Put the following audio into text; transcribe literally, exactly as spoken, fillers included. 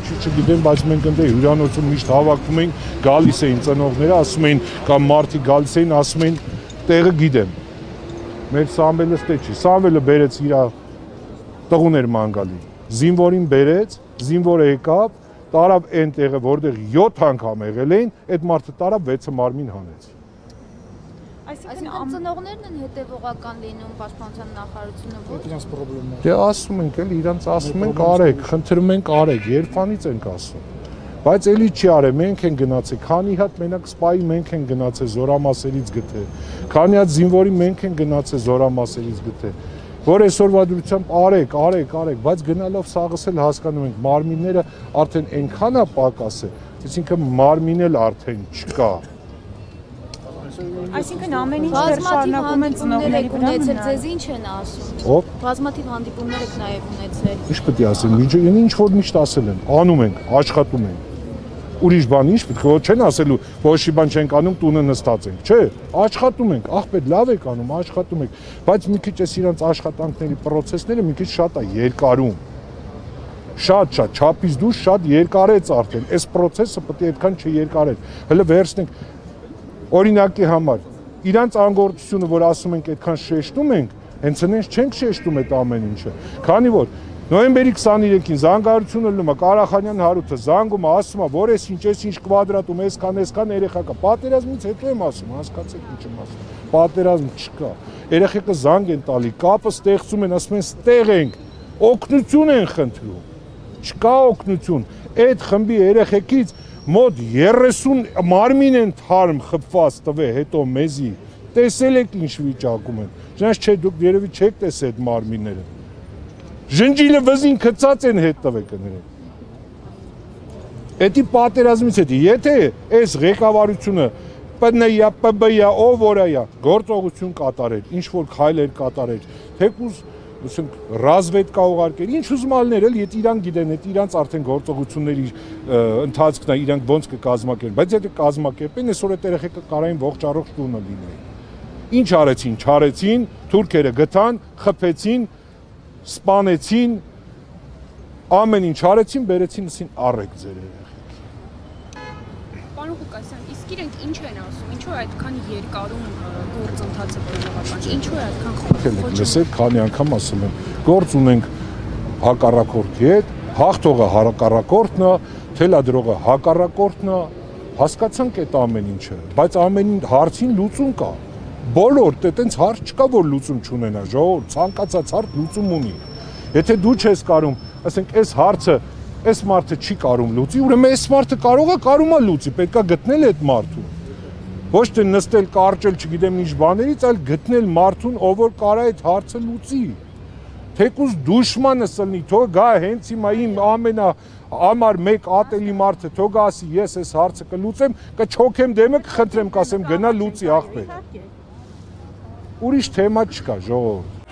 չգիտեմ, բայց մենք ընդ հյուրանոցում միշտ հավաքվում ենք, գալիս էին ծնողները, ասում էին, կամ մարդիկ գալիս էին, ասում էին, տեղը գիտեմ։ Մեր Սամվելը ստե չի, Սամվելը բերեց իր տղուներ մանգալի, զինվորին բերեց, զինվորը եկավ, տարավ այն տեղը, որտեղ յոթ անգամ եղել էին, այդ մարդը տարավ վեցը մարմին հանեց։ Այսինքն ծնողներն են հետևողական լինում պաշտպանության նախարարությունը, ոչ իրանց խնդրում։ Դե ասում ենք էլի, իրանց ասում ենք արեք, խնդրում ենք արեք, երբանից ենք ասում։ Բայց էլի չի արել, մենք են գնացել, քանի հատ մենակ սպայի մենք են գնացել զորամասերից գտե։ Քանի հատ զինվորի մենք են գնացել զորամասերից գտե։ Որ այսօրվա դրությամբ արեք, արեք, արեք, բայց գնալով սաղս էլ հասկանում ենք, մարմինները արդեն այնքան է պակաս է, այսինքն մարմին էլ արդեն չկա։ Այսինքն ամեն ինչ դեռ շարունակում են ծնողների վրա ունեցել, ձեզ ինչ են ասում։ Ո՞վ։ Բազմաթիվ հանդիպումներ եք նաև ունեցել։ Ինչ պետք է ասեմ, ինչ որ միշտ ասել են, անում ենք, աշխատում ենք։ Ուրիշ բան ինչ պետք է, որ չեն ասելու, ոչ մի բան չենք անում, տունը նստած ենք, չէ, աշխատում ենք, աղբեր լավ եք անում, աշխատում ենք, բայց մի քիչ էս իրանց աշխատանքների պրոցեսները մի քիչ շատ է երկարում։ Շատ շատ, չափից դուրս շատ երկարեց արդեն, այս պրոցեսը պետք է այդքան չերկարեր։ Հələ վերցնենք օրինակի համար, իրանց անգործությունը, որ ասում ենք այդքան շեշտում ենք, հենց այնց չենք շեշտում այդ ամեն ինչը, քանի որ նոյեմբերի քսաներեքին զանգահարությունը լում է, Ղարախանյան Հարութը զանգում է, ասում է, որ էս ինչ, էս ինչ կվադրատում, այսքան, այսքան երեխա կա, պատերազմից հետո եմ ասում, հասկացեք ինչ եմ ասում, պատերազմ չկա, երեխեքը զանգ են տալի, կապը ստեղծում են, ասում են ստեղ ենք, օգնություն են խնդրում, չկա օգնություն, այդ խմբի երեխեքից մոտ երեսուն մարմին են թարմ խփված տվե հետո մեզի, տեսել եք ինչ վիճակում են, ճանաչ չէ դուք երևի չեք տեսել այդ մարմինները, ժնջիլը վզին գցած են հետ տվեք նրան, էդի պատերազմից հետի, եթե այս ղեկավարությունը պն-ը, պբ-ը, ով որայա, գործողություն կատարեր, ինչ որ քայլեր կատարեր, թեկուզ ասենք ռազմետկա ուղարկեր, ինչ ուզմալներ էլ, եթե իրանք գիտեն, այդ իրանց արդեն գործողությունների ընթացքն է, իրանք ոնց կկազմակերպեն, բայց եթե կազմակերպեն, այսօր այդ երեխեքը կարային ողջ առողջ տունը լինեին։ Ինչ արեցին, չարեցին, թուրքերը գտան, խփեցին, սպանեցին, ամեն ինչ արեցին, բերեցին, ասին առեք ձեր երեխեք։ Պարոն Ղուկասյան, իսկ իրենք ինչ են ասում, ինչու է այդքան երկարում գործընթացը բնական, ինչու է այդքան խորը։ Լսեք, քանի անգամ ասում եմ, գործ ունենք հակառակորդի հետ, հաղթողը հակառակորդն է, թելադրողը հակառակորդն է, հասկացանք այդ ամեն ինչը, բայց ամեն հարցին լուծում կա։ Բոլոր այտենց հարց չկա, որ լուծում չունենա, ժողովուրդ, ցանկացած հարց լուծում ունի։ Եթե դու չես կարում, ասենք, այս հարցը, այս մարդը չի կարում լուծի, ուրեմն այս մարդը կարող է, կարում է լուծի, պետք է գտնել այդ մարդուն։ Ոչ թե նստել, կարճել, չգիտեմ ինչ բաներից, այլ գտնել մարդուն, ով որ կարա այդ հարցը լուծի։ Թեկուզ դուշմանս ելնի, թող գա հենց հիմա իմ ամենա համար մեկ ատելի մարդը, թող ասի, ես այս հարցը կլուծեմ, կչոքեմ դեմը, կխնդրեմ, կասեմ, գնա լուծի աղբեր։ Ուրիշ թեմա չկա, ժողովուրդ։